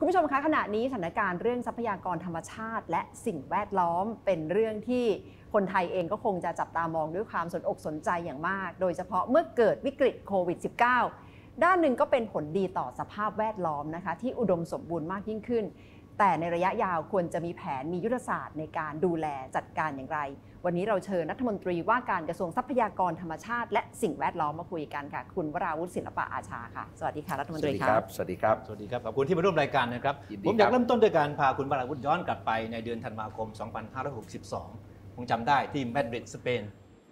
คุณผู้ชมคะขณะนี้สถานการณ์เรื่องทรัพยากรธรรมชาติและสิ่งแวดล้อมเป็นเรื่องที่คนไทยเองก็คงจะจับตามองด้วยความสนอกสนใจอย่างมากโดยเฉพาะเมื่อเกิดวิกฤตโควิด -19 ด้านหนึ่งก็เป็นผลดีต่อสภาพแวดล้อมนะคะที่อุดมสมบูรณ์มากยิ่งขึ้นแต่ในระยะยาวควรจะมีแผนมียุทธศาสตร์ในการดูแลจัดการอย่างไรวันนี้เราเชิญรัฐมนตรีว่าการกระทรวงทรัพยากรธรรมชาติและสิ่งแวดล้อมมาคุยกันค่ะคุณวราวุฒิศิลปะอาชาค่ะสวัสดีค่ะรัฐมนตรีครับสวัสดีครับสวัสดีครับขอบคุณที่มาร่วมรายการนะครับผมอยากเริ่มต้นด้วยการพาคุณวราวุฒิย้อนกลับไปในเดือนธันวาคม 2562 คงจำได้ที่มาดริดสเปน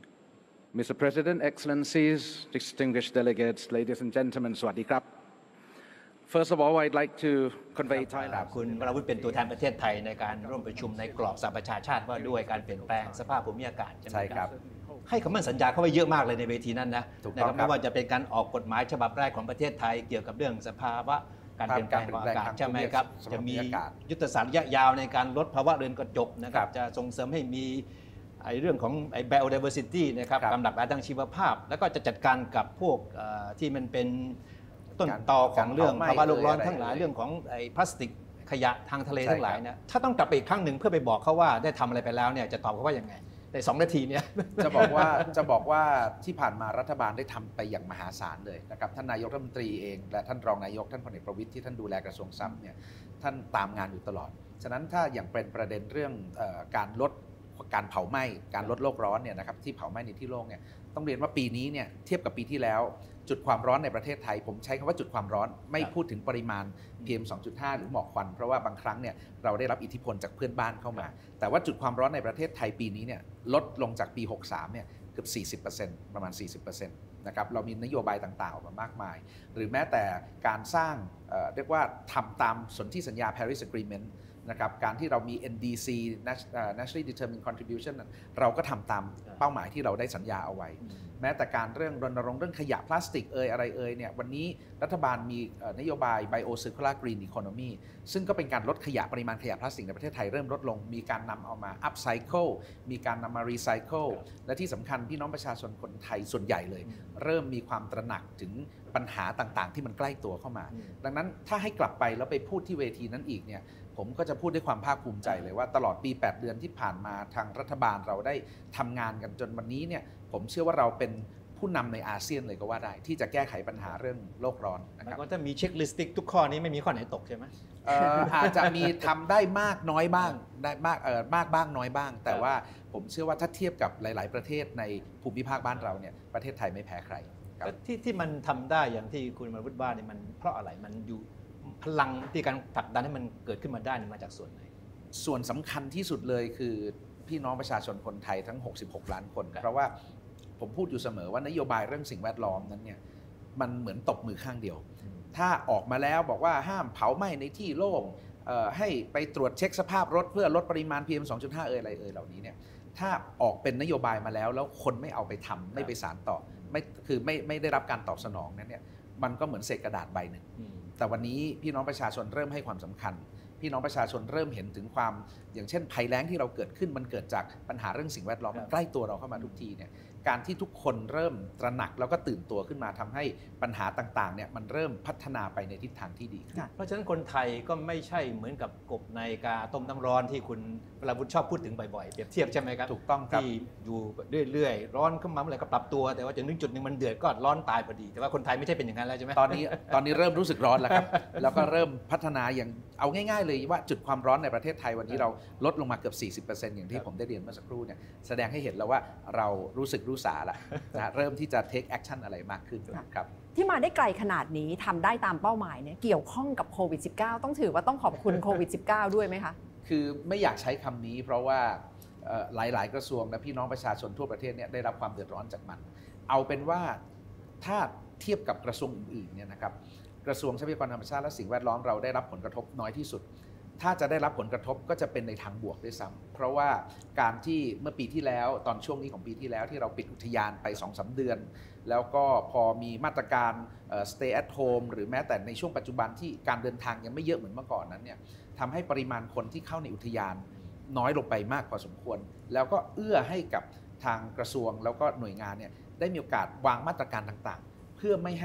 Mr. President, Excellencies, distinguished delegates, ladies and gentlemen, สวัสดีครับ First of all, I'd like to convey Thailand. คุณวราวุฒิเป็นตัวแทนประเทศไทยในการร่วมประชุมในกรอบสหประชาชาติว่าด้วยการเปลี่ยนแปลงสภาพภูมิอากาศใช่ครับให้คำมั่นสัญญาเข้าไว้เยอะมากเลยในเวทีนั้นนะไม่ว่าจะเป็นการออกกฎหมายฉบับแรกของประเทศไทยเกี่ยวกับเรื่องสภาวะการเปลี่ยนแปลงของอากาศใช่ไหมครับจะมียุทธศาสตร์ระยะยาวในการลดภาวะเรือนกระจกนะครับจะส่งเสริมให้มีเรื่องของ biodiversity นะครับกำลังทางชีวภาพแล้วก็จะจัดการกับพวกที่มันเป็นต้นตอของเรื่องภาวะโลกร้อนทั้งหลายเรื่องของพลาสติกขยะทางทะเลทั้งหลายนะถ้าต้องกลับไปอีกครั้งหนึ่งเพื่อไปบอกเขาว่าได้ทำอะไรไปแล้วเนี่ยจะตอบเขาว่ายังไงใน2 นาทีเนี่ยจะบอกว่าที่ผ่านมารัฐบาลได้ทำไปอย่างมหาศาลเลยนะครับท่านนายกรัฐมนตรีเองและท่านรองนายกท่านพลเอกประวิตรที่ท่านดูแลกระทรวงทรัพย์เนี่ยท่านตามงานอยู่ตลอดฉะนั้นถ้าอย่างเป็นประเด็นเรื่องการลดการเผาไหม้การลดโลกร้อนเนี่ยนะครับที่เผาไหม้ในที่โลกเนี่ยต้องเรียนว่าปีนี้เนี่ยเทียบกับปีที่แล้วจุดความร้อนในประเทศไทยผมใช้คำว่าจุดความร้อนไม่พูดถึงปริมาณ PM 2.5 หรือหมอกควันเพราะว่าบางครั้งเนี่ยเราได้รับอิทธิพลจากเพื่อนบ้านเข้ามาแต่ว่าจุดความร้อนในประเทศไทยปีนี้เนี่ยลดลงจากปี 63 เนี่ยเกือบ 40% ประมาณ 40% นะครับเรามีนโยบายต่างๆออกมามากมายหรือแม้แต่การสร้างเรียกว่าทำตามสนธิสัญญา Paris Agreementนะครับการที่เรามี NDC Nationally Determined Contribution เราก็ทำตามเป้าหมายที่เราได้สัญญาเอาไว้แม้แต่การเรื่องรณรงค์เรื่องขยะพลาสติกอะไรเนี่ยวันนี้รัฐบาลมีนโยบาย Bio Circular Green Economy ซึ่งก็เป็นการลดขยะปริมาณขยะพลาสติกในประเทศไทยเริ่มลดลงมีการนำเอามา Upcycle มีการนำมา Recycle และที่สำคัญพี่น้องประชาชนคนไทยส่วนใหญ่เลยเริ่มมีความตระหนักถึงปัญหาต่างๆที่มันใกล้ตัวเข้ามาดังนั้นถ้าให้กลับไปแล้วไปพูดที่เวทีนั้นอีกเนี่ยผมก็จะพูดด้วยความภาคภูมิใจเลยว่าตลอดปี8เดือนที่ผ่านมาทางรัฐบาลเราได้ทำงานกันจนวันนี้เนี่ยผมเชื่อว่าเราเป็นผู้นำในอาเซียนเลยก็ว่าได้ที่จะแก้ไขปัญหาเรื่องโลกร้อนนะครับก็จะมีเช็คลิสต์ทุกข้อนี้ไม่มีข้อไหนตกใช่ไหมอาจจะมีทำได้มากน้อยบ้างได้มากบ้างน้อยบ้างแต่ว่าผมเชื่อว่าถ้าเทียบกับหลายๆประเทศในภูมิภาคบ้านเราเนี่ยประเทศไทยไม่แพ้ใครที่มันทำได้อย่างที่คุณวราวุฒิว่าเนี่ยมันเพราะอะไรมันอยู่พลังที่การผลักดันให้มันเกิดขึ้นมาได้มาจากส่วนไหนส่วนสำคัญที่สุดเลยคือพี่น้องประชาชนคนไทยทั้ง66ล้านคนเพราะว่าผมพูดอยู่เสมอว่านโยบายเรื่องสิ่งแวดล้อมนั้นเนี่ยมันเหมือนตบมือข้างเดียวถ้าออกมาแล้วบอกว่าห้ามเผาไหม้ในที่โล่งให้ไปตรวจเช็คสภาพรถเพื่อลดปริมาณ PM 2.5 อะไรเหล่านี้เนี่ยถ้าออกเป็นนโยบายมาแล้วคนไม่เอาไปทำไม่ไปสานต่อไม่ได้รับการตอบสนองนั้นเนี่ยมันก็เหมือนเศษกระดาษใบหนึ่งแต่วันนี้พี่น้องประชาชนเริ่มให้ความสำคัญพี่น้องประชาชนเริ่มเห็นถึงความอย่างเช่นภัยแล้งที่เราเกิดขึ้นมันเกิดจากปัญหาเรื่องสิ่งแวดล้อมมันใกล้ตัวเราเข้ามาทุกทีเนี่ยการที่ทุกคนเริ่มตระหนักแล้วก็ตื่นตัวขึ้นมาทำให้ปัญหาต่างๆเนี่ยมันเริ่มพัฒนาไปในทิศทางที่ดีขึ้นเพราะฉะนั้นคนไทยก็ไม่ใช่เหมือนกับกบในกาต้มน้ำร้อนที่คุณวราวุฒิชอบพูดถึงบ่อยๆเปรียบเทียบใช่ไหมครับถูกต้องครับที่อยู่เรื่อยๆร้อนขึ้นมาเมื่อไหร่ก็ปรับตัวแต่ว่าถึงจุดนึงมันเดือดก็ร้อนตายพอดีแต่ว่าคนไทยไม่ใช่เป็นอย่างนั้นแล้วใช่ไหมตอนนี้เริ่มรู้สึกร้อนแล้วครับแล้วก็เริ่มพัฒนาอย่างเอาง่ายๆเลยว่าจุดความร้อนในประเทศไทยวันนี้เราลดลงมาเกือบ 40% อย่างที่ผมได้เรียนเมื่อสักครู่เนี่ยแสดงให้เห็นแล้วว่าเรารู้สึกรู้สาแล้วเริ่มที่จะ take action อะไรมากขึ้นครับที่มาได้ไกลขนาดนี้ทำได้ตามเป้าหมายเนี่ยเกี่ยวข้องกับโควิด -19 ต้องถือว่าต้องขอบคุณโควิด -19 ด้วยไหมคะคือไม่อยากใช้คำนี้เพราะว่าหลายๆกระทรวงและพี่น้องประชาชนทั่วประเทศเนี่ยได้รับความเดือดร้อนจากมันเอาเป็นว่าถ้าเทียบกับกระทรวงอื่นๆเนี่ยนะครับกระทรวงทรัพยากรธรรมชาติและสิ่งแวดล้อมเราได้รับผลกระทบน้อยที่สุดถ้าจะได้รับผลกระทบก็จะเป็นในทางบวกด้วยซ้ำเพราะว่าการที่เมื่อปีที่แล้วตอนช่วงนี้ของปีที่แล้วที่เราปิดอุทยานไป 2-3 เดือนแล้วก็พอมีมาตรการstay at home หรือแม้แต่ในช่วงปัจจุบันที่การเดินทางยังไม่เยอะเหมือนเมื่อก่อนนั้นเนี่ยทำให้ปริมาณคนที่เข้าในอุทยานน้อยลงไปมากพอสมควรแล้วก็เอื้อให้กับทางกระทรวงแล้วก็หน่วยงานเนี่ยได้มีโอกาสวางมาตรการต่างๆเพื่อไม่ให้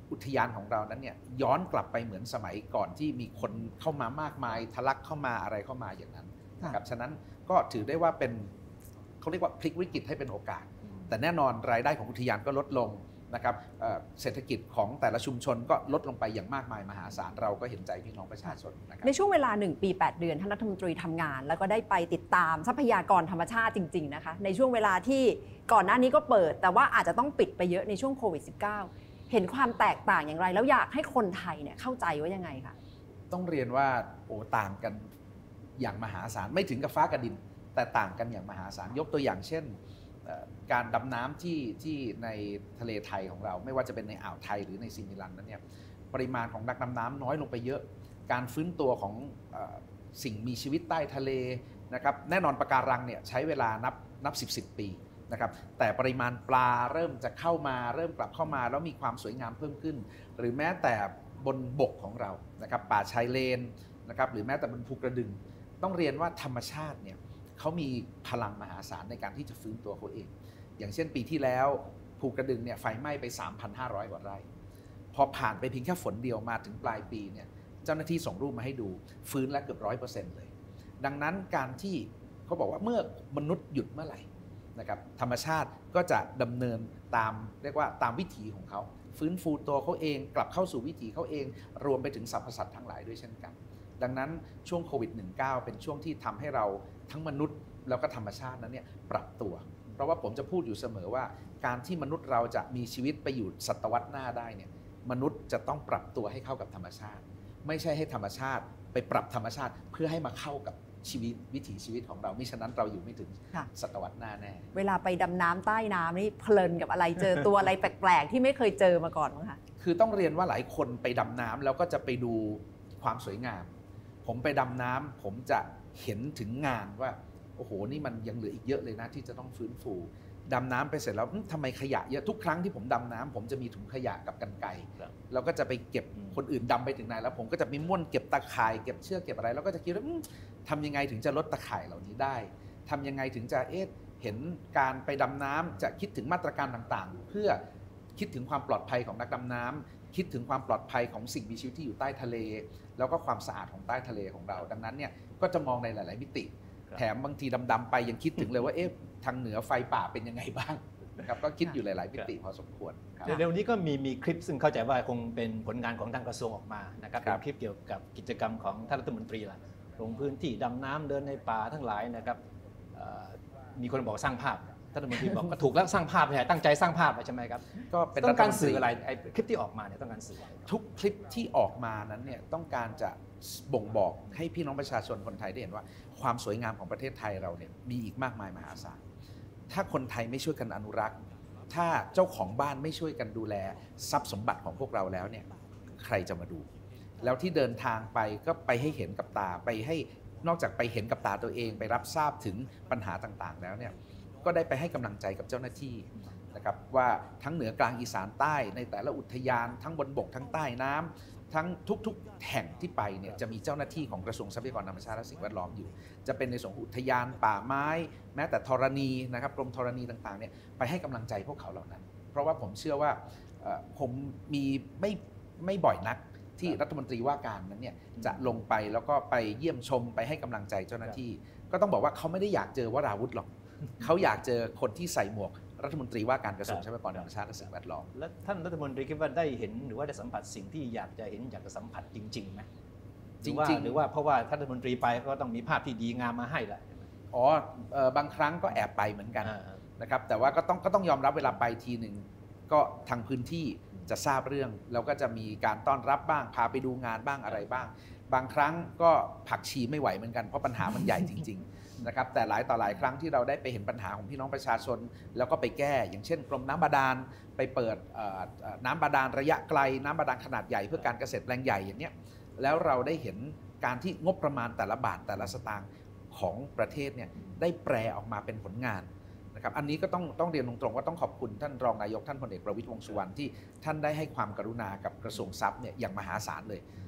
อุทยานของเรานั้นเนี่ยย้อนกลับไปเหมือนสมัยก่อนที่มีคนเข้ามามากมายทะลักเข้ามาอะไรเข้ามาอย่างนั้นนะครับฉะนั้นก็ถือได้ว่าเป็นเขาเรียกว่าพลิกวิกฤตให้เป็นโอกาสแต่แน่นอนรายได้ของอุทยานก็ลดลงนะครับเศรษฐกิจของแต่ละชุมชนก็ลดลงไปอย่างมากมายมหาศาลเราก็เห็นใจพี่น้องประชาชนนะครับในช่วงเวลา1 ปี 8 เดือนท่านรัฐมนตรีทำงานแล้วก็ได้ไปติดตามทรัพยากรธรรมชาติจริงๆนะคะในช่วงเวลาที่ก่อนหน้านี้ก็เปิดแต่ว่าอาจจะต้องปิดไปเยอะในช่วงโควิด -19 เห็นความแตกต่างอย่างไรแล้วอยากให้คนไทยเนี่ยเข้าใจว่ายังไงคะต้องเรียนว่าต่างกันอย่างมหาศาลไม่ถึงกับฟ้ากับดินแต่ต่างกันอย่างมหาศาลยกตัวอย่างเช่นการดำน้ำที่ในทะเลไทยของเราไม่ว่าจะเป็นในอ่าวไทยหรือในซิมิลันนั้นเนี่ยปริมาณของนักดำน้ำน้อยลงไปเยอะการฟื้นตัวของสิ่งมีชีวิตใต้ทะเลนะครับแน่นอนปะการังเนี่ยใช้เวลานับ10 ปีนะครับแต่ปริมาณปลาเริ่มจะเข้ามาเริ่มกลับเข้ามาแล้วมีความสวยงามเพิ่มขึ้นหรือแม้แต่บนบกของเรานะครับป่าชายเลนนะครับหรือแม้แต่บนภูกระดึงต้องเรียนว่าธรรมชาติเนี่ยเขามีพลังมหาศาลในการที่จะฟื้นตัวเขาเองอย่างเช่นปีที่แล้วภูกระดึงเนี่ยไฟไหม้ไป 3,500 กว่าไร่พอผ่านไปเพียงแค่ฝนเดียวมาถึงปลายปีเนี่ยเจ้าหน้าที่ส่งรูปมาให้ดูฟื้นแล้วเกือบ 100% เลยดังนั้นการที่เขาบอกว่าเมื่อมนุษย์หยุดเมื่อไหร่นะครับธรรมชาติก็จะดำเนินตามเรียกว่าตามวิถีของเขาฟื้นฟูตัวเขาเองกลับเข้าสู่วิถีเขาเองรวมไปถึงสรรพสัตว์ทั้งหลายด้วยเช่นกันดังนั้นช่วงโควิด -19 เป็นช่วงที่ทำให้เราทั้งมนุษย์แล้วก็ธรรมชาตินั้นเนี่ยปรับตัวเพราะว่าผมจะพูดอยู่เสมอว่าการที่มนุษย์เราจะมีชีวิตไปอยู่ศตวรรษหน้าได้เนี่ยมนุษย์จะต้องปรับตัวให้เข้ากับธรรมชาติไม่ใช่ให้ธรรมชาติไปปรับธรรมชาติเพื่อให้มาเข้ากับชีวิตวิถีชีวิตของเรามิฉะนั้นเราอยู่ไม่ถึงศตวรรษหน้าแน่เวลาไปดำน้ำใต้น้ำนี่เพลินกับอะไรเจอตัวอะไรแปลกๆที่ไม่เคยเจอมาก่อนมั้งคะคือต้องเรียนว่าหลายคนไปดำน้ำแล้วก็จะไปดูความสวยงามผมไปดำน้ำผมจะเห็นถึงงานว่าโอ้โหนี่มันยังเหลืออีกเยอะเลยนะที่จะต้องฟื้นฟูดำน้ำไปเสร็จแล้วทำไมขยะเยอะทุกครั้งที่ผมดำน้ำผมจะมีถุงขยะกับกรรไกรแล้วก็จะไปเก็บคนอื่นดำไปถึงไหนแล้วผมก็จะมีม้วนเก็บตะข่ายเก็บเชือกเก็บอะไรแล้วก็จะคิดว่าทำยังไงถึงจะลดตะข่ายเหล่านี้ได้ทำยังไงถึงจะเห็นการไปดำน้ำจะคิดถึงมาตรการต่างๆเพื่อคิดถึงความปลอดภัยของนักดำน้ำคิดถึงความปลอดภัยของสิ่งมีชีวิตที่อยู่ใต้ทะเลแล้วก็ความสะอาดของใต้ทะเลของเราดังนั้นเนี่ยก็จะมองในหลายๆมิติแถมบางทีดำๆไปยังคิดถึงเลยว่าทางเหนือไฟป่าเป็นยังไงบ้างนะครับก็คิดอยู่หลายๆมิติพอสมควรครับเร็วนี้ก็มีคลิปซึ่งเข้าใจว่าคงเป็นผลงานของทางกระทรวงออกมานะครับเป็นคลิปเกี่ยวกับกิจกรรมของท่านรัฐมนตรีล่ะลงพื้นที่ดำน้ำเดินในป่าทั้งหลายนะครับมีคนบอกสร้างภาพท่านรัฐมนตรีบอกก็ถูกแล้วสร้างภาพใช่ตั้งใจสร้างภาพใช่ไหมครับก็เป็นต้องการสื่ออะไรไอ้คลิปที่ออกมาเนี่ยต้องการสื่อทุกคลิปที่ออกมานั้นเนี่ยต้องการจะบ่งบอกให้พี่น้องประชาชนคนไทยได้เห็นว่าความสวยงามของประเทศไทยเราเนี่ยมีอีกมากมายมหาศาลถ้าคนไทยไม่ช่วยกันอนุรักษ์ถ้าเจ้าของบ้านไม่ช่วยกันดูแลทรัพย์สมบัติของพวกเราแล้วเนี่ยใครจะมาดูแล้วที่เดินทางไปก็ไปให้เห็นกับตาไปให้นอกจากไปเห็นกับตาตัวเองไปรับทราบถึงปัญหาต่างๆแล้วเนี่ยก็ได้ไปให้กำลังใจกับเจ้าหน้าที่นะครับว่าทั้งเหนือกลางอีสานใต้ในแต่ละอุทยานทั้งบนบกทั้งใต้น้ำทั้งทุกๆแห่งที่ไปเนี่ยจะมีเจ้าหน้าที่ของกระทรวงทรัพยากรธรรมชาติและสิ่งแวดล้อมอยู่จะเป็นในส่วนอุทยานป่าไม้แม้แต่ธรณีนะครับกรมธรณีต่างๆเนี่ยไปให้กำลังใจพวกเขาเหล่านั้นเพราะว่าผมเชื่อว่าผมมีไม่บ่อยนักที่รัฐมนตรีว่าการนั้นเนี่ยจะลงไปแล้วก็ไปเยี่ยมชมไปให้กำลังใจเจ้าหน้าที่ก็ต้องบอกว่าเขาไม่ได้อยากเจอวราวุธหรอกเขาอยากเจอคนที่ใส่หมวกรัฐมนตรีว่าการกระทรวงทรัพยากรธรรมชาติและสิ่งแวดล้อมแล้วท่านรัฐมนตรีคิดว่าได้เห็นหรือว่าได้สัมผัสสิ่งที่อยากจะเห็นอยากจะสัมผัสจริงๆไหมจริงหรือว่าเพราะว่าท่านรัฐมนตรีไปก็ต้องมีภาพที่ดีงามมาให้แหละบางครั้งก็แอบไปเหมือนกันนะครับแต่ว่าก็ต้องยอมรับเวลาไปทีหนึ่งก็ทางพื้นที่จะทราบเรื่องแล้วก็จะมีการต้อนรับบ้างพาไปดูงานบ้างอะไรบ้างบางครั้งก็ผักชีไม่ไหวเหมือนกันเพราะปัญหามันใหญ่จริงๆนะครับแต่หลายต่อหลายครั้งที่เราได้ไปเห็นปัญหาของพี่น้องประชาชนแล้วก็ไปแก้อย่างเช่นกรมน้ำบาดาลไปเปิดน้ำบาดาลระยะไกลน้ำบาดาลขนาดใหญ่เพื่อการเกษตรแปลงใหญ่อย่างเนี้ยแล้วเราได้เห็นการที่งบประมาณแต่ละบาทแต่ละสตางค์ของประเทศเนี่ยได้แปลออกมาเป็นผลงานนะครับอันนี้ก็ต้องเรียนตรงๆว่าต้องขอบคุณท่านรองนายกท่านพลเอกประวิตรวงษ์สุวรรณที่ท่านได้ให้ความกรุณากับกระทรวงทรัพย์เนี่ยอย่างมหาศาลเลย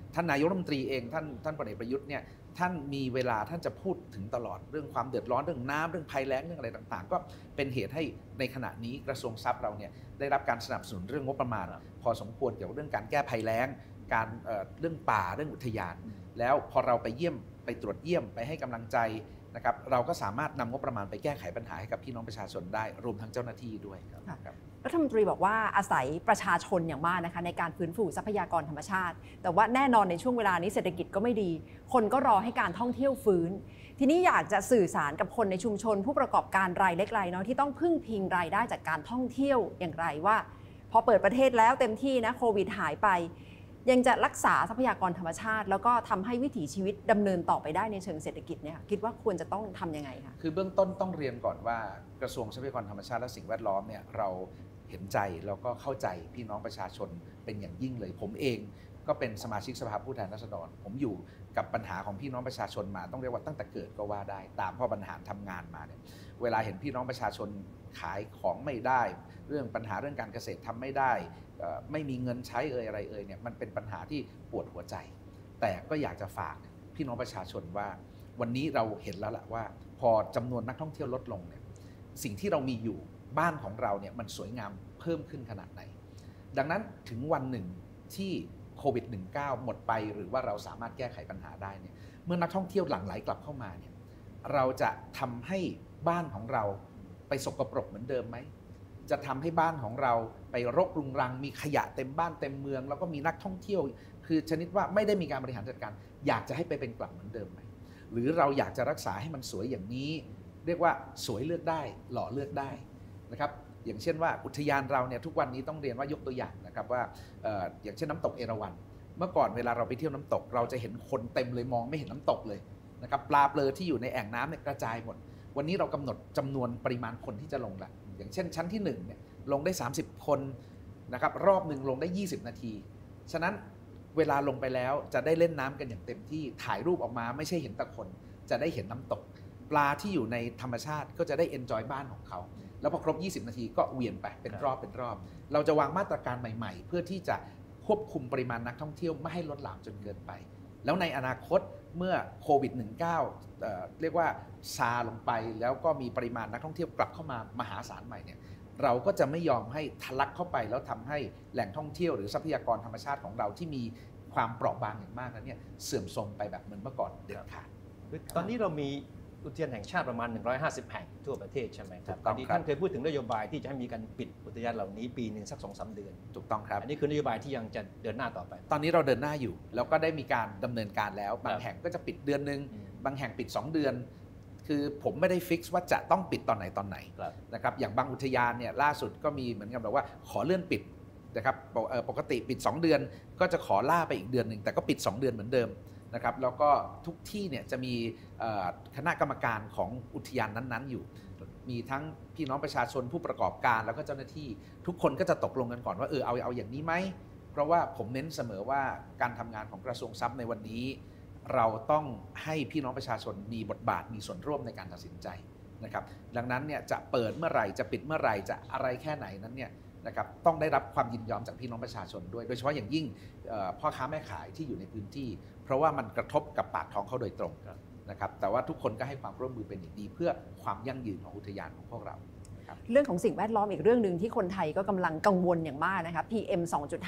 ท่านนายกรัฐมนตรีเองท่านพลเอกประยุทธ์เนี่ยท่านมีเวลาท่านจะพูดถึงตลอดเรื่องความเดือดร้อนเรื่องน้ำเรื่องภัยแล้งเรื่องอะไรต่างๆก็เป็นเหตุให้ในขณะนี้กระทรวงทรัพย์เราเนี่ยได้รับการสนับสนุนเรื่องงบประมาณพอสมควรเกี่ยวกับเรื่องการแก้ภัยแล้งการเรื่องป่าเรื่องอุทยานแล้วพอเราไปเยี่ยมไปตรวจเยี่ยมไปให้กำลังใจนะครับเราก็สามารถนำงบประมาณไปแก้ไขปัญหาให้กับพี่น้องประชาชนได้รวมทั้งเจ้าหน้าที่ด้วยครับรัฐมนตรีบอกว่าอาศัยประชาชนอย่างมากนะคะในการฟื้นฟูทรัพยากรธรรมชาติแต่ว่าแน่นอนในช่วงเวลานี้เศรษฐกิจก็ไม่ดีคนก็รอให้การท่องเที่ยวฟื้นทีนี้อยากจะสื่อสารกับคนในชุมชนผู้ประกอบการรายเล็กรายน้อยที่ต้องพึ่งพิงรายได้จากการท่องเที่ยวอย่างไรว่าพอเปิดประเทศแล้วเต็มที่นะโควิดหายไปยังจะรักษาทรัพยากรธรรมชาติแล้วก็ทำให้วิถีชีวิตดำเนินต่อไปได้ในเชิงเศรษฐกิจเนี่ยคิดว่าควรจะต้องทำยังไงคะคือเบื้องต้นต้องเรียนก่อนว่ากระทรวงทรัพยากรธรรมชาติและสิ่งแวดล้อมเนี่ยเราเห็นใจแล้วก็เข้าใจพี่น้องประชาชนเป็นอย่างยิ่งเลยผมเองก็เป็นสมาชิกสภาผู้แทนราษฎรผมอยู่กับปัญหาของพี่น้องประชาชนมาต้องเรียกว่าตั้งแต่เกิดก็ว่าได้ตามพ่อบรรหารทำงานมาเนี่ยเวลาเห็นพี่น้องประชาชนขายของไม่ได้เรื่องปัญหาเรื่องการเกษตรทำไม่ได้ไม่มีเงินใช้อะไรเนี่ยมันเป็นปัญหาที่ปวดหัวใจแต่ก็อยากจะฝากพี่น้องประชาชนว่าวันนี้เราเห็นแล้วล่ะว่าพอจำนวนนักท่องเที่ยวลดลงเนี่ยสิ่งที่เรามีอยู่บ้านของเราเนี่ยมันสวยงามเพิ่มขึ้นขนาดไหนดังนั้นถึงวันหนึ่งที่โควิด -19 หมดไปหรือว่าเราสามารถแก้ไขปัญหาได้เนี่ยเมื่อนักท่องเที่ยวหลั่งไหลกลับเข้ามาเนี่ยเราจะทำให้บ้านของเราไปสกปรกเหมือนเดิมไหมจะทำให้บ้านของเราไปรกรุงรังมีขยะเต็มบ้านเต็มเมืองแล้วก็มีนักท่องเที่ยวคือชนิดว่าไม่ได้มีการบริหารจัดการอยากจะให้ไปเป็นกลับเหมือนเดิมไหมหรือเราอยากจะรักษาให้มันสวยอย่างนี้เรียกว่าสวยเลือกได้หล่อเลือกได้นะครับอย่างเช่นว่าอุทยานเราเนี่ยทุกวันนี้ต้องเรียนว่ายกตัวอย่างนะครับว่าอย่างเช่นน้ำตกเอราวัณเมื่อก่อนเวลาเราไปเที่ยวน้ำตกเราจะเห็นคนเต็มเลยมองไม่เห็นน้ำตกเลยนะครับปลาเปลือที่อยู่ในแอ่งน้ำเนี่ยกระจายหมดวันนี้เรากำหนดจำนวนปริมาณคนที่จะลงละอย่างเช่นชั้นที่1เนี่ยลงได้30คนนะครับรอบหนึ่งลงได้20นาทีฉะนั้นเวลาลงไปแล้วจะได้เล่นน้ำกันอย่างเต็มที่ถ่ายรูปออกมาไม่ใช่เห็นแต่คนจะได้เห็นน้ำตกปลาที่อยู่ในธรรมชาติก็จะได้เอนจอยบ้านของเขาแล้วพอครบ20นาทีก็เวียนไปเป็นรอบเราจะวางมาตรการใหม่ๆเพื่อที่จะควบคุมปริมาณนักท่องเที่ยวไม่ให้ลดหลั่นจนเกินไปแล้วในอนาคตเมื่อโควิด -19 เรียกว่าซาลงไปแล้วก็มีปริมาณนักท่องเที่ยวกลับเข้ามามหาศาลใหม่เนี่ยเราก็จะไม่ยอมให้ทะลักเข้าไปแล้วทำให้แหล่งท่องเที่ยวหรือทรัพยากรธรรมชาติของเราที่มีความเปราะบางอย่างมากนั้นเนี่ยเสื่อมโทรมไปแบบเหมือนเมื่อก่อนเด็ดขาดตอนนี้เรามีอุทยานแห่งชาติประมาณ150แห่งทั่วประเทศใช่ไหมครับตอนนี้ท่าท่านเคยพูดถึงนโยบายที่จะให้มีการปิดอุทยานเหล่านี้ปีหนึ่งสัก 2-3 เดือนถูกต้องครับอันนี้คือนโยบายที่ยังจะเดินหน้าต่อไปตอนนี้เราเดินหน้าอยู่แล้วก็ได้มีการดำเนินการแล้วบางแห่งก็จะปิดเดือนนึงบางแห่งปิด2เดือนคือผมไม่ได้ฟิกซ์ว่าจะต้องปิดตอนไหนนะครับอย่างบางอุทยานเนี่ยล่าสุดก็มีเหมือนกันแบบว่าขอเลื่อนปิดนะครับปกติปิด2เดือนก็จะขอล่าไปอีกเดือนนึงแต่ก็ปิด2เดือนเหมือนเดิมนะครับแล้วก็ทุกที่เนี่ยจะมีคณะกรรมการของอุทยานนั้นๆอยู่มีทั้งพี่น้องประชาชนผู้ประกอบการแล้วก็เจ้าหน้าที่ทุกคนก็จะตกลงกันก่อนว่าเอาอย่างนี้ไหมเพราะว่าผมเน้นเสมอว่าการทำงานของกระทรวงทรัพย์ในวันนี้เราต้องให้พี่น้องประชาชนมีบทบาทมีส่วนร่วมในการตัดสินใจนะครับดังนั้นเนี่ยจะเปิดเมื่อไหร่จะปิดเมื่อไหร่จะอะไรแค่ไหนนั้นเนี่ยนะครับต้องได้รับความยินยอมจากพี่น้องประชาชนด้วยโดยเฉพาะอย่างยิ่งพ่อค้าแม่ขายที่อยู่ในพื้นที่เพราะว่ามันกระทบกับปากท้องเขาโดยตรงนะครับแต่ว่าทุกคนก็ให้ความร่วมมือเป็นอย่างดีเพื่อความยั่งยืนของอุทยานของพวกเราเรื่องของสิ่งแวดล้อมอีกเรื่องหนึ่งที่คนไทยก็กำลังกังวลอย่างมากนะคะ PM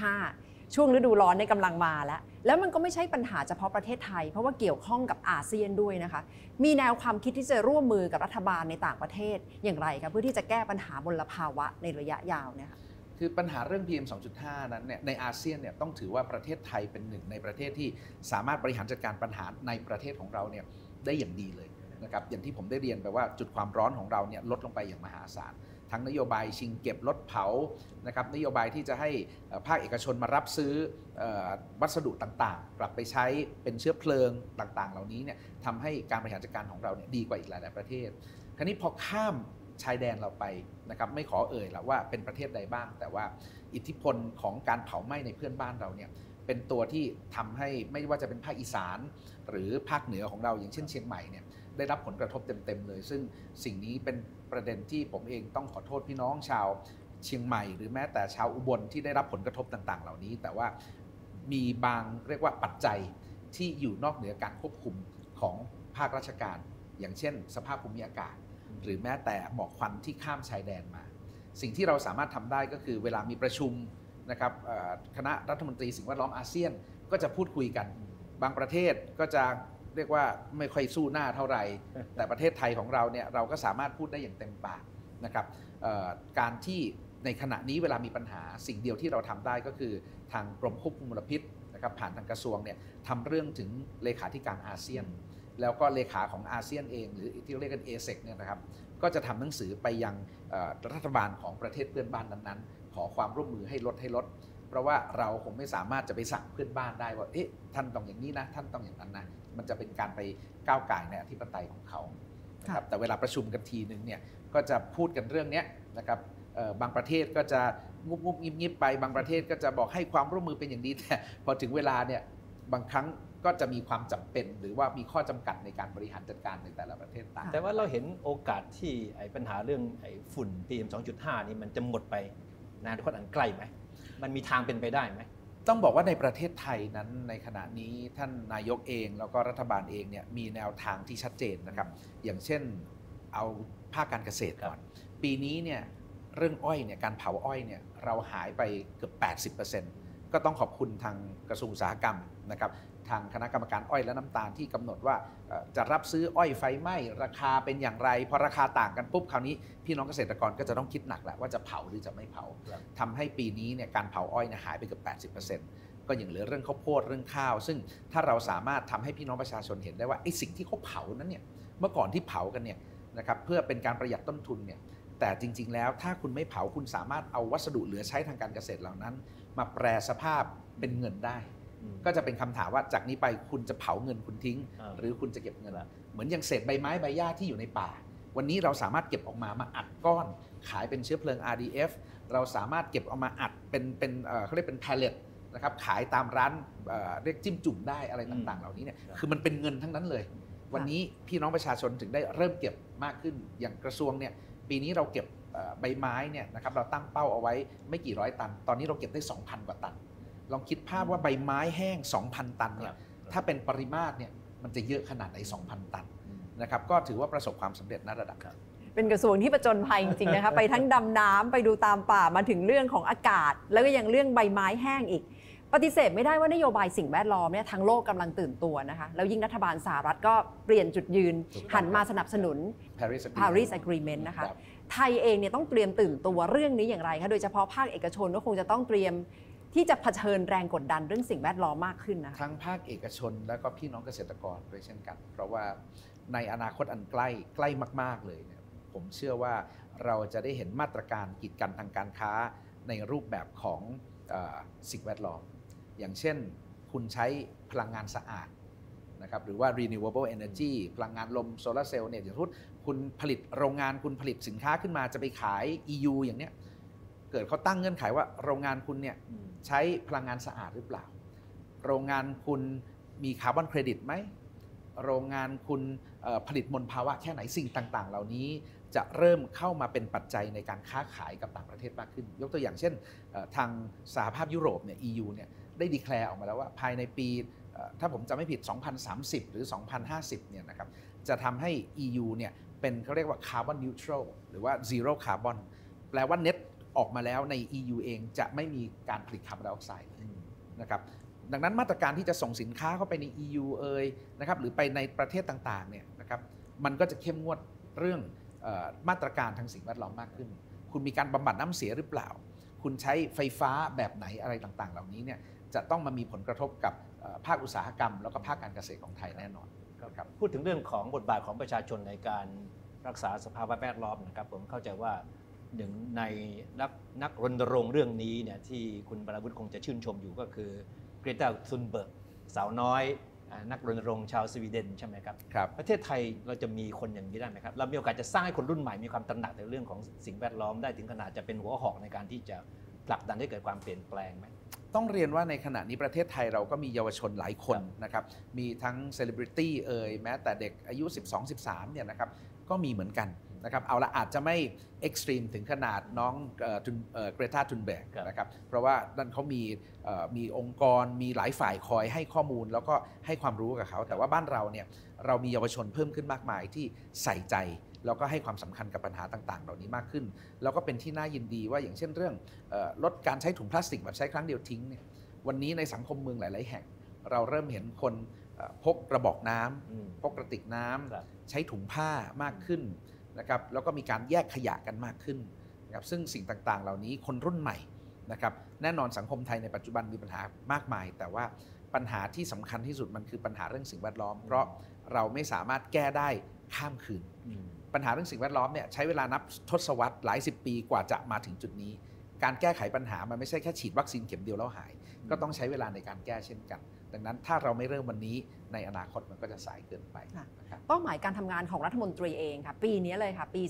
2.5 ช่วงฤดูร้อนในกำลังมาแล้วมันก็ไม่ใช่ปัญหาเฉพาะประเทศไทยเพราะว่าเกี่ยวข้องกับอาเซียนด้วยนะคะมีแนวความคิดที่จะร่วมมือกับรัฐบาลในต่างประเทศอย่างไรคะเพื่อที่จะแก้ปัญหามลภาวะในระยะยาวเนี่ยคือปัญหาเรื่อง PM 2.5 นั้นเนี่ยในอาเซียนเนี่ยต้องถือว่าประเทศไทยเป็นหนึ่งในประเทศที่สามารถบริหารจัดการปัญหาในประเทศของเราเนี่ยได้อย่างดีเลยนะครับอย่างที่ผมได้เรียนไปว่าจุดความร้อนของเราเนี่ยลดลงไปอย่างมหาศาลทั้งนโยบายชิงเก็บลดเผานะครับนโยบายที่จะให้ภาคเอกชนมารับซื้อวัสดุต่างๆกลับไปใช้เป็นเชื้อเพลิงต่างๆเหล่านี้เนี่ยทำให้การบริหารจัดการของเราเนี่ยดีกว่าอีกหลายๆประเทศคราวนี้พอข้ามชายแดนเราไปนะครับไม่ขอเอ่ยละว่าเป็นประเทศใดบ้างแต่ว่าอิทธิพลของการเผาไหม้ในเพื่อนบ้านเราเนี่ยเป็นตัวที่ทำให้ไม่ว่าจะเป็นภาคอีสานหรือภาคเหนือของเราอย่างเช่นเชียงใหม่เนี่ยได้รับผลกระทบเต็มๆเลยซึ่งสิ่งนี้เป็นประเด็นที่ผมเองต้องขอโทษพี่น้องชาวเชียงใหม่หรือแม้แต่ชาวอุบลที่ได้รับผลกระทบต่างๆเหล่านี้แต่ว่ามีบางเรียกว่าปัจจัยที่อยู่นอกเหนือการควบคุมของภาคราชการอย่างเช่นสภาพภูมิอากาศหรือแม้แต่หมอกควันที่ข้ามชายแดนมาสิ่งที่เราสามารถทำได้ก็คือเวลามีประชุมนะครับคณะรัฐมนตรีสิ่งแวดล้อมอาเซียนก็จะพูดคุยกันบางประเทศก็จะเรียกว่าไม่ค่อยสู้หน้าเท่าไหร่แต่ประเทศไทยของเราเนี่ยเราก็สามารถพูดได้อย่างเต็มปากนะครับการที่ในขณะนี้เวลามีปัญหาสิ่งเดียวที่เราทำได้ก็คือทางกรมควบคุมมลพิษนะครับผ่านทางกระทรวงเนี่ยทำเรื่องถึงเลขาธิการอาเซียนแล้วก็เลขาของอาเซียนเองหรือที่เรียกกัน ASEC เนี่ยนะครับก็จะทำหนังสือไปยังรัฐบาลของประเทศเพื่อนบ้านนั้นๆขอความร่วมมือให้ลดเพราะว่าเราคงไม่สามารถจะไปสั่งเพื่อนบ้านได้ว่าเอ๊ะท่านต้องอย่างนี้นะท่านต้องอย่างนั้นนะมันจะเป็นการไปก้าวก่ายในอธิปไตยของเขานะครับแต่เวลาประชุมกันทีนึงเนี่ยก็จะพูดกันเรื่องนี้นะครับบางประเทศก็จะงุบงิบไปบางประเทศก็จะบอกให้ความร่วมมือเป็นอย่างดีแต่พอถึงเวลาเนี่ยบางครั้งก็จะมีความจำเป็นหรือว่ามีข้อจำกัดในการบริหารจัดการในแต่ละประเทศต่างแต่ว่าเราเห็นโอกาสที่ปัญหาเรื่องฝุ่น PM 2.5 นี่มันจะหมดไปในอนาคตอันใกล้ไหมมันมีทางเป็นไปได้ไหมต้องบอกว่าในประเทศไทยนั้นในขณะนี้ท่านนายกเองแล้วก็รัฐบาลเองเนี่ยมีแนวทางที่ชัดเจนนะครับอย่างเช่นเอาภาคการเกษตรก่อนปีนี้เนี่ยเรื่องอ้อยเนี่ยการเผาอ้อยเนี่ยเราหายไปเกือบ 80% ก็ต้องขอบคุณทางกระทรวงอุตสาหกรรมนะครับทางคณะกรรมการอ้อยและน้ำตาลที่กำหนดว่าจะรับซื้ออ้อยไฟไหม้ราคาเป็นอย่างไรพอราคาต่างกันปุ๊บคราวนี้พี่น้องเกษตรกรก็จะต้องคิดหนักแหละว่าจะเผาหรือจะไม่เผาทำให้ปีนี้เนี่ยการเผาอ้อยเนี่ยหายไปเกือบ 80% ก็ยังเหลือเรื่องข้าวโพดเรื่องข้าวซึ่งถ้าเราสามารถทำให้พี่น้องประชาชนเห็นได้ว่าไอ้สิ่งที่เขาเผานั้นเนี่ยเมื่อก่อนที่เผากันเนี่ยนะครับเพื่อเป็นการประหยัดต้นทุนเนี่ยแต่จริงๆแล้วถ้าคุณไม่เผาคุณสามารถเอาวัสดุเหลือใช้ทางการเกษตรเหล่านั้นมาแปรสภาพเป็นเงินได้ก็จะเป็นคำถามว่าจากนี้ไปคุณจะเผาเงินคุณทิ้งหรือคุณจะเก็บเงินเหมือนอย่างเศษใบไม้ใบหญ้าที่อยู่ในป่าวันนี้เราสามารถเก็บออกมาอัดก้อนขายเป็นเชื้อเพลิง RDF เราสามารถเก็บออกมาอัดเป็นเขาเรียกเป็นแพลเลตนะครับขายตามร้านเรียกจิ้มจุ่มได้อะไรต่างๆเหล่านี้เนี่ยคือมันเป็นเงินทั้งนั้นเลยวันนี้พี่น้องประชาชนถึงได้เริ่มเก็บมากขึ้นอย่างกระทรวงเนี่ยปีนี้เราเก็บใบไม้เนี่ยนะครับเราตั้งเป้าเอาไว้ไม่กี่ร้อยตันตอนนี้เราเก็บได้ 2,000 กว่าตันลองคิดภาพว่าใบไม้แห้ง 2,000 ตันเนี่ยถ้าเป็นปริมาตรเนี่ยมันจะเยอะขนาดไหน 2,000 ตันนะครับก็ถือว่าประสบความสำเร็จณระดับเป็นกระทรวงที่ประจนภัยจริงๆนะคะไปทั้งดำน้ำไปดูตามป่ามาถึงเรื่องของอากาศแล้วก็ยังเรื่องใบไม้แห้งอีกปฏิเสธไม่ได้ว่านโยบายสิ่งแวดล้อมเนี่ยทั้งโลกกำลังตื่นตัวนะคะแล้วยิ่งรัฐบาลสหรัฐก็เปลี่ยนจุดยืนหันมาสนับสนุน Paris Agreement นะคะไทยเองเนี่ยต้องเตรียมตื่นตัวเรื่องนี้อย่างไรคะโดยเฉพาะภาคเอกชนก็คงจะต้องเตรียมที่จะเผชิญแรงกดดันเรื่องสิ่งแวดล้อมมากขึ้นนะทั้งภาคเอกชนและก็พี่น้องเกษตรกรด้วยเช่นกันเพราะว่าในอนาคตอันใกล้มากๆเลยเนี่ยผมเชื่อว่าเราจะได้เห็นมาตรการกีดกันทางการค้าในรูปแบบของสิ่งแวดล้อมอย่างเช่นคุณใช้พลังงานสะอาดนะครับหรือว่า renewable energy พลังงานลมโซลาร์เซลล์เนี่ยอย่างทุกคุณผลิตโรงงานคุณผลิตสินค้าขึ้นมาจะไปขาย EU อย่างเนี้ยเกิดเขาตั้งเงื่อนไขว่าโรงงานคุณเนี่ยใช้พลังงานสะอาดหรือเปล่าโรงงานคุณมีคาร์บอนเครดิตไหมโรงงานคุณผลิตมลภาวะแค่ไหนสิ่งต่างๆเหล่านี้จะเริ่มเข้ามาเป็นปัจจัยในการค้าขายกับต่างประเทศมากขึ้นยกตัวอย่างเช่นทางสหภาพยุโรปเนี่ย EU เนี่ยได้ดีแคลร์ออกมาแล้วว่าภายในปีถ้าผมจำไม่ผิด 2030 หรือ 2050 เนี่ยนะครับจะทำให้ EU เนี่ยเป็นเขาเรียกว่าคาร์บอนนิวทรัลหรือว่าซีโร่คาร์บอนแปลว่าเน็ตออกมาแล้วใน EU เองจะไม่มีการผลิตคาร์บอนไดออกไซด์นะครับดังนั้นมาตรการที่จะส่งสินค้าเข้าไปใน EU นะครับหรือไปในประเทศต่างๆเนี่ยนะครับมันก็จะเข้มงวดเรื่องมาตรการทางสิ่งแวดล้อมมากขึ้นคุณมีการบำบัดน้ำเสียหรือเปล่าคุณใช้ไฟฟ้าแบบไหนอะไรต่างๆเหล่านี้เนี่ยจะต้องมามีผลกระทบกับภาคอุตสาหกรรมแล้วก็ภาคการเกษตรของไทยแน่นอนครับพูดถึงเรื่องของบทบาทของประชาชนในการรักษาสภาพแวดล้อมนะครับผมเข้าใจว่าหนึ่งในนักรณรงค์เรื่องนี้เนี่ยที่คุณบรรวุฒิคงจะชื่นชมอยู่ก็คือเกรตา ทุนเบิร์กสาวน้อยนักรณรงค์ชาวสวีเดนใช่ไหมครับประเทศไทยเราจะมีคนอย่างนี้ได้ไหมครับเรามีโอกาสจะสร้างให้คนรุ่นใหม่มีความตระหนักในเรื่องของสิ่งแวดล้อมได้ถึงขนาดจะเป็นหัวหอกในการที่จะผลักดันให้เกิดความเปลี่ยนแปลงไหมต้องเรียนว่าในขณะนี้ประเทศไทยเราก็มีเยาวชนหลายคนนะครับมีทั้งเซเลบริตี้แม้แต่เด็กอายุ 12-13 เนี่ยนะครับก็มีเหมือนกันนะครับเอาละอาจจะไม่เอ็กซ์ตรีมถึงขนาดน้องเกรตา ทุนเบิร์กนะครับเพราะว่านั่นเขามีองค์กรมีหลายฝ่ายคอยให้ข้อมูลแล้วก็ให้ความรู้กับเขาแต่ว่าบ้านเราเนี่ยเรามีเยาวชนเพิ่มขึ้นมากมายที่ใส่ใจแล้วก็ให้ความสำคัญกับปัญหาต่างๆเหล่านี้มากขึ้นแล้วก็เป็นที่น่ายินดีว่าอย่างเช่นเรื่องลดการใช้ถุงพลาสติกแบบใช้ครั้งเดียวทิ้งเนี่ยวันนี้ในสังคมเมืองหลายๆแห่งเราเริ่มเห็นคนพกกระบอกน้ำพกกระติกน้ำใช้ถุงผ้ามากขึ้นนะครับแล้วก็มีการแยกขยะกันมากขึ้นนะครับซึ่งสิ่งต่างๆเหล่านี้คนรุ่นใหม่นะครับแน่นอนสังคมไทยในปัจจุบันมีปัญหามากมายแต่ว่าปัญหาที่สำคัญที่สุดมันคือปัญหาเรื่องสิ่งแวดล้อมเพราะเราไม่สามารถแก้ได้ข้ามคืนปัญหาเรื่องสิ่งแวดล้อมเนี่ยใช้เวลานับทศวรรษหลาย10 ปีกว่าจะมาถึงจุดนี้การแก้ไขปัญหามันไม่ใช่แค่ฉีดวัคซีนเข็มเดียวแล้วหายก็ต้องใช้เวลาในการแก้เช่นกันดังนั้นถ้าเราไม่เริ่มวันนี้ในอนาคตมันก็จะสายเกินไปนะครับเป้าหมายการทำงานของรัฐมนตรีเองค่ะปีนี้เลยค่ะปี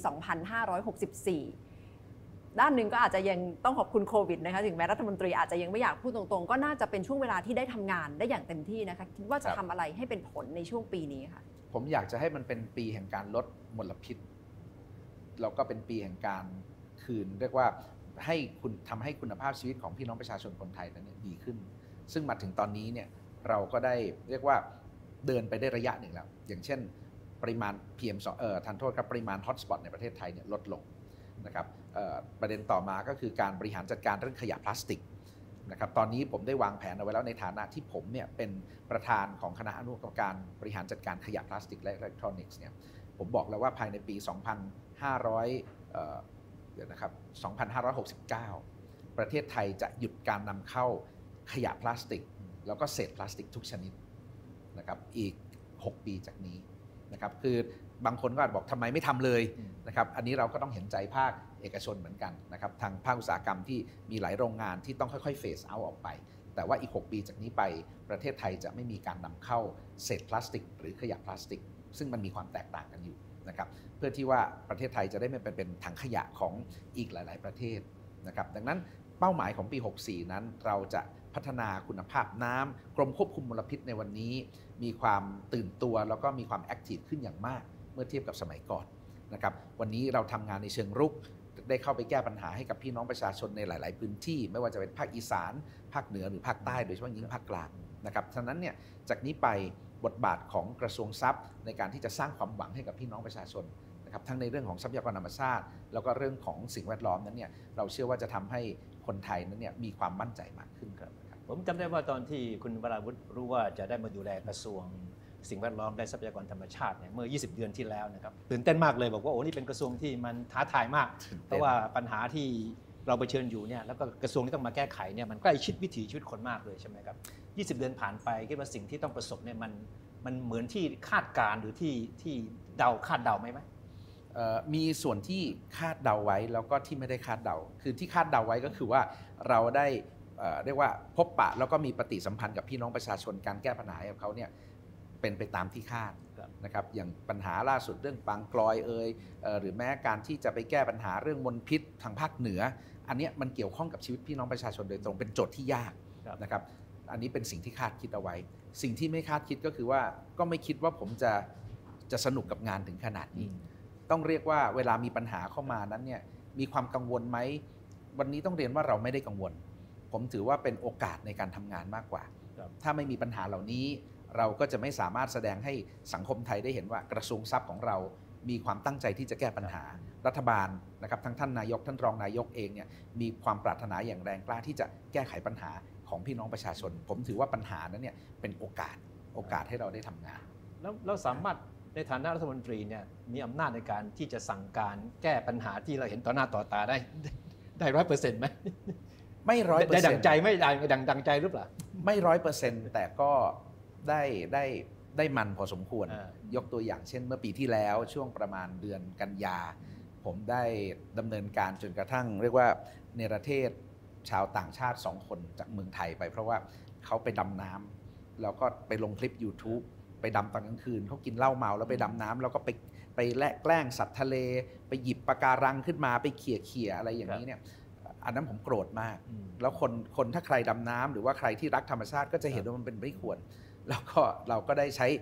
2564 ด้านหนึ่งก็อาจจะยังต้องขอบคุณโควิดนะคะถึงแม้รัฐมนตรีอาจจะยังไม่อยากพูดตรงๆก็น่าจะเป็นช่วงเวลาที่ได้ทำงานได้อย่างเต็มที่นะคะคิดว่าจะทำอะไรให้เป็นผลในช่วงปีนี้ค่ะผมอยากจะให้มันเป็นปีแห่งการลดมลพิษแล้วก็เป็นปีแห่งการคืนเรียกว่าให้คุณทำให้คุณภาพชีวิตของพี่น้องประชาชนคนไทยนั้นดีขึ้นซึ่งมาถึงตอนนี้เนี่ยเราก็ได้เรียกว่าเดินไปได้ระยะหนึ่งแล้วอย่างเช่นปริมาณ PM2 ทันโทษครับปริมาณฮอตสปอตในประเทศไทยเนี่ยลดลงนะครับประเด็นต่อมาก็คือการบริหารจัดการเรื่องขยะพลาสติกนะครับตอนนี้ผมได้วางแผนเอาไว้แล้วในฐานะที่ผมเนี่ยเป็นประธานของคณะอนุกรรมการบริหารจัดการขยะพลาสติกและอิเล็กทรอนิกส์เนี่ยผมบอกแล้วว่าภายในปี 2569 ประเทศไทยจะหยุดการนำเข้าขยะพลาสติกแล้วก็เศษพลาสติกทุกชนิดนะครับอีก6 ปีจากนี้นะครับคือบางคนก็อาจบอกทำไมไม่ทำเลยนะครับอันนี้เราก็ต้องเห็นใจภาคเอกชนเหมือนกันนะครับทางภาคอุตสาหกรรมที่มีหลายโรงงานที่ต้องค่อยๆเฟสเอาท์ออกไปแต่ว่าอีก6 ปีจากนี้ไปประเทศไทยจะไม่มีการนำเข้าเศษพลาสติกหรือขยะพลาสติกซึ่งมันมีความแตกต่างกันอยู่นะครับเพื่อที่ว่าประเทศไทยจะได้ไม่เป็นถังขยะของอีกหลายๆประเทศนะครับดังนั้นเป้าหมายของปี 64 นั้นเราจะพัฒนาคุณภาพน้ำกรมควบคุมมลพิษในวันนี้มีความตื่นตัวแล้วก็มีความแอคทีฟขึ้นอย่างมากเมื่อเทียบกับสมัยก่อนนะครับวันนี้เราทำงานในเชิงรุกได้เข้าไปแก้ปัญหาให้กับพี่น้องประชาชนในหลายๆพื้นที่ไม่ว่าจะเป็นภาคอีสานภาคเหนือหรือภาคใต้โดยเฉพาะยิ่งภาคกลางนะครับฉะนั้นเนี่ยจากนี้ไปบทบาทของกระทรวงทรัพย์ในการที่จะสร้างความหวังให้กับพี่น้องประชาชนนะครับทั้งในเรื่องของทรัพยากรธรรมชาติแล้วก็เรื่องของสิ่งแวดล้อมนั้นเนี่ยเราเชื่อว่าจะทำให้คนไทยนั้นเนี่ยมีความมั่นใจมากขึ้นครับผมจำได้ว่าตอนที่คุณวราวุฒิรู้ว่าจะได้มาดูแลกระทรวงสิ่งแวดล้อมและทรัพยากรธรรมชาติเนี่ยเมื่อ20 เดือนที่แล้วนะครับตื่นเต้นมากเลยบอกว่าโอ้นี่เป็นกระทรวงที่มันท้าทายมากเพราะว่าปัญหาที่เราเผชิญอยู่เนี่ยแล้วก็กระทรวงที่ต้องมาแก้ไขเนี่ยมันใกล้ชิดวิถีชีวิตคนมากเลยใช่ไหมครับ20 เดือนผ่านไปคิดว่าสิ่งที่ต้องประสบเนี่ยมันเหมือนที่คาดการหรือที่คาดเดาไหมมีส่วนที่คาดเดาไว้แล้วก็ที่ไม่ได้คาดเดาคือที่คาดเดาไว้ก็คือว่าเราได้เรียกว่าพบปะแล้วก็มีปฏิสัมพันธ์กับพี่น้องประชาชนการแก้ปัญหาของเขาเนี่ยเป็นไปตามที่คาดนะครับอย่างปัญหาล่าสุดเรื่องปางกลอยหรือแม้การที่จะไปแก้ปัญหาเรื่องมลพิษทางภาคเหนืออันนี้มันเกี่ยวข้องกับชีวิตพี่น้องประชาชนโดยตรงเป็นโจทย์ที่ยากนะครับอันนี้เป็นสิ่งที่คาดคิดเอาไว้สิ่งที่ไม่คาดคิดก็คือว่าก็ไม่คิดว่าผมจะสนุกกับงานถึงขนาดนี้ต้องเรียกว่าเวลามีปัญหาเข้ามานั้นเนี่ยมีความกังวลไหมวันนี้ต้องเรียนว่าเราไม่ได้กังวลผมถือว่าเป็นโอกาสในการทำงานมากกว่าถ้าไม่มีปัญหาเหล่านี้เราก็จะไม่สามารถแสดงให้สังคมไทยได้เห็นว่ากระทรวงทรัพย์ของเรามีความตั้งใจที่จะแก้ปัญหารัฐบาลนะครับทั้งท่านนายกท่านรองนายกเองเนี่ยมีความปรารถนาอย่างแรงกล้าที่จะแก้ไขปัญหาของพี่น้องประชาชนผมถือว่าปัญหานั้นเนี่ยเป็นโอกาสให้เราได้ทำงานแล้วสามารถในฐานะรัฐมนตรีเนี่ยมีอำนาจในการที่จะสั่งการแก้ปัญหาที่เราเห็นต่อหน้าต่อตาได้100%ไหมไม่100% ได้ดังใจไม่ได้ดังใจหรือเปล่าไม่100%แต่ก็ได้มันพอสมควรยกตัวอย่างเช่นเมื่อปีที่แล้วช่วงประมาณเดือนกันยาผมได้ดำเนินการจนกระทั่งเรียกว่าเนรเทศชาวต่างชาติ2 คนจากเมืองไทยไปเพราะว่าเขาไปดำน้ำแล้วก็ไปลงคลิป YouTube ไปดำตอนกลางคืนเขากินเหล้าเมาแล้วไปดำน้ำแล้วก็ไปแกล้งสัตว์ทะเลไปหยิบปะการังขึ้นมาไปเขี่ยอะไรอย่างนี้เนี่ยอันนั้นผมโกรธมากแล้วคนถ้าใครดำน้ำหรือว่าใครที่รักธรรมชาติก็จะเห็นว่ามันเป็นไม่ควรแล้วก็เราก็ได้ใช้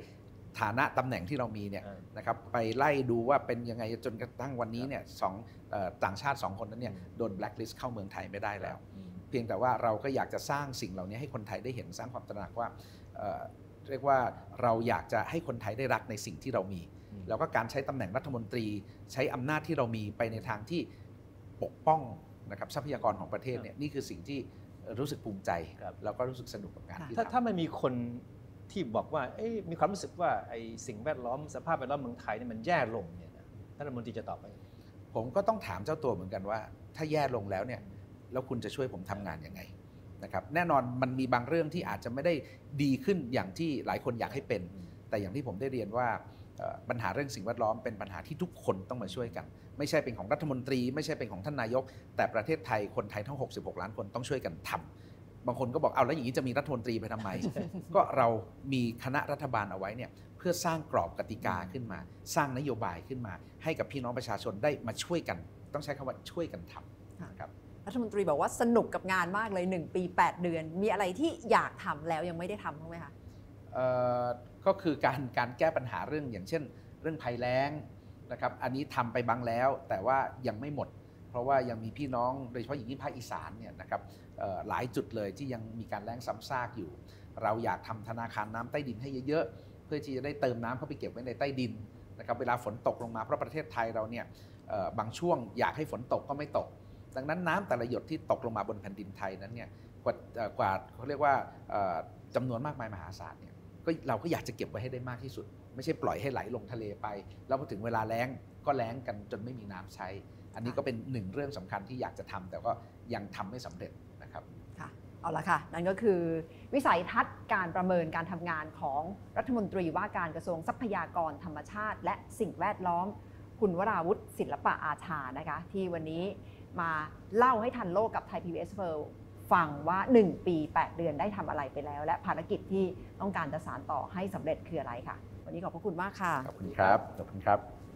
ฐานะตำแหน่งที่เรามีเนี่ยนะครับไปไล่ดูว่าเป็นยังไงจนกระทั่งวันนี้เนี่ยต่างชาติ2 คนนั้นเนี่ยโดนแบล็คลิสต์เข้าเมืองไทยไม่ได้แล้วเพียงแต่ว่าเราก็อยากจะสร้างสิ่งเหล่านี้ให้คนไทยได้เห็นสร้างความตระหนักว่าเรียกว่าเราอยากจะให้คนไทยได้รักในสิ่งที่เรามีแล้วก็การใช้ตำแหน่งรัฐมนตรีใช้อำนาจที่เรามีไปในทางที่ปกป้องนะครับทรัพยากรของประเทศเนี่ยนี่คือสิ่งที่รู้สึกภูมิใจแล้วก็รู้สึกสนุกกับงานที่ทำถ้ามันมีคนที่บอกว่ามีความรู้สึกว่าไอ้สิ่งแวดล้อมสภาพแวดล้อมเมืองไทยนี่มันแย่ลงเนี่ยนะท่านรัฐมนตรีจะตอบไปผมก็ต้องถามเจ้าตัวเหมือนกันว่าถ้าแย่ลงแล้วเนี่ยแล้วคุณจะช่วยผมทำงานยังไงนะครับแน่นอนมันมีบางเรื่องที่อาจจะไม่ได้ดีขึ้นอย่างที่หลายคนอยากให้เป็นแต่อย่างที่ผมได้เรียนว่าปัญหาเรื่องสิ่งแวดล้อมเป็นปัญหาที่ทุกคนต้องมาช่วยกันไม่ใช่เป็นของรัฐมนตรีไม่ใช่เป็นของท่านนายกแต่ประเทศไทยคนไทยทั้ง66 ล้านคนต้องช่วยกันทำบางคนก็บอกเอาแล้วอย่างนี้จะมีรัฐมนตรีไปทำไม ก็เรามีคณะรัฐบาลเอาไว้เนี่ยเพื่อสร้างกรอบกติกาขึ้นมาสร้างนโยบายขึ้นมาให้กับพี่น้องประชาชนได้มาช่วยกันต้องใช้คำว่าช่วยกันทำนะครับรัฐมนตรีบอกว่าสนุกกับงานมากเลย1 ปี 8 เดือนมีอะไรที่อยากทำแล้วยังไม่ได้ทำบ้างไหมคะก็คือการแก้ปัญหาเรื่องอย่างเช่นเรื่องภัยแล้งนะครับอันนี้ทำไปบ้างแล้วแต่ว่ายังไม่หมดเพราะว่ายังมีพี่น้องโดยเฉพาะอย่างที่ภาคอีสานเนี่ยนะครับหลายจุดเลยที่ยังมีการแล้งซ้ำซากอยู่เราอยากทำธนาคารน้ำใต้ดินให้เยอะๆเพื่อที่จะได้เติมน้ำเข้าไปเก็บไว้ในใต้ดินนะครับเวลาฝนตกลงมาเพราะประเทศไทยเราเนี่ยบางช่วงอยากให้ฝนตกก็ไม่ตกดังนั้นน้ำแต่ละหยดที่ตกลงมาบนแผ่นดินไทยนั้นเนี่ยกว่าเขาเรียกว่าจำนวนมากมายมหาศาลเนี่ยเราก็อยากจะเก็บไว้ให้ได้มากที่สุดไม่ใช่ปล่อยให้ไหลลงทะเลไปแล้วพอถึงเวลาแล้งก็แล้งกันจนไม่มีน้ำใช้อันนี้ก็เป็นหนึ่งเรื่องสำคัญที่อยากจะทำแต่ก็ยังทำไม่สำเร็จนะครับค่ะเอาละค่ะนั่นก็คือวิสัยทัศน์การประเมินการทำงานของรัฐมนตรีว่าการกระทรวงทรัพยากรธรรมชาติและสิ่งแวดล้อมคุณวราวุฒิศิลปะอาชานะคะที่วันนี้มาเล่าให้ทันโลกกับไทย PBS World ฟังว่า1 ปี 8 เดือนได้ทำอะไรไปแล้วและภารกิจที่ต้องการจะสานต่อให้สำเร็จคืออะไรค่ะวันนี้ขอบพระคุณมากค่ะขอบคุณครับขอบคุณครับ